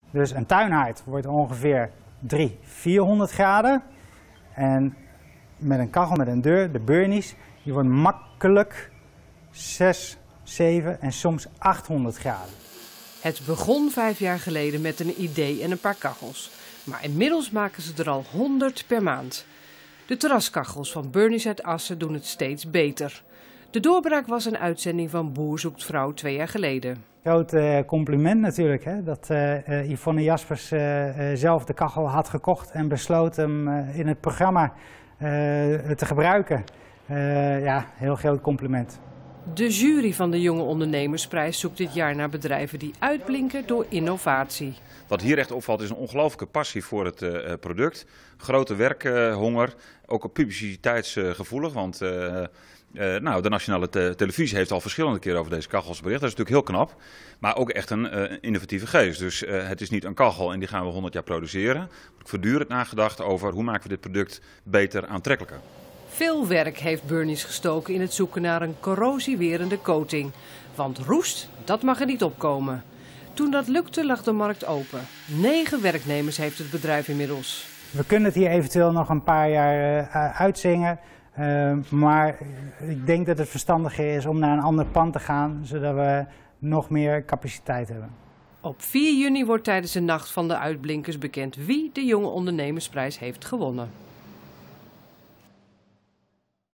Dus een tuinhaard wordt ongeveer 300-400 graden. En met een kachel met een deur, de Burnies, die wordt makkelijk 6, 7 en soms 800 graden. Het begon 5 jaar geleden met een idee en een paar kachels. Maar inmiddels maken ze er al 100 per maand. De terraskachels van Burnies uit Assen doen het steeds beter. De doorbraak was een uitzending van Boer zoekt vrouw 2 jaar geleden. Groot compliment natuurlijk, hè, dat Yvonne Jaspers zelf de kachel had gekocht en besloot hem in het programma te gebruiken. Ja, heel groot compliment. De jury van de Jonge Ondernemersprijs zoekt dit jaar naar bedrijven die uitblinken door innovatie. Wat hier echt opvalt is een ongelooflijke passie voor het product. Grote werkhonger, ook publiciteitsgevoelig, want de nationale televisie heeft al verschillende keren over deze kachels bericht. Dat is natuurlijk heel knap, maar ook echt een innovatieve geest. Dus het is niet een kachel en die gaan we 100 jaar produceren. Er wordt voortdurend nagedacht over hoe maken we dit product beter aantrekkelijker. Veel werk heeft Burnies gestoken in het zoeken naar een corrosiewerende coating. Want roest, dat mag er niet opkomen. Toen dat lukte lag de markt open. 9 werknemers heeft het bedrijf inmiddels. We kunnen het hier eventueel nog een paar jaar uitzingen. Maar ik denk dat het verstandiger is om naar een ander pand te gaan, zodat we nog meer capaciteit hebben. Op 4 juni wordt tijdens de Nacht van de Uitblinkers bekend wie de Jonge Ondernemersprijs heeft gewonnen.